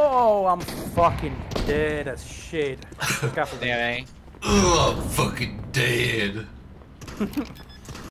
Oh, I'm fucking dead as shit. Careful. Yeah, eh? Oh, I'm fucking dead.